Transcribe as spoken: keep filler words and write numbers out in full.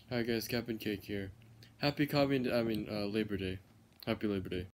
Hi guys, Captain Cake here. Happy Common, I mean, uh, Labor Day. Happy Labor Day.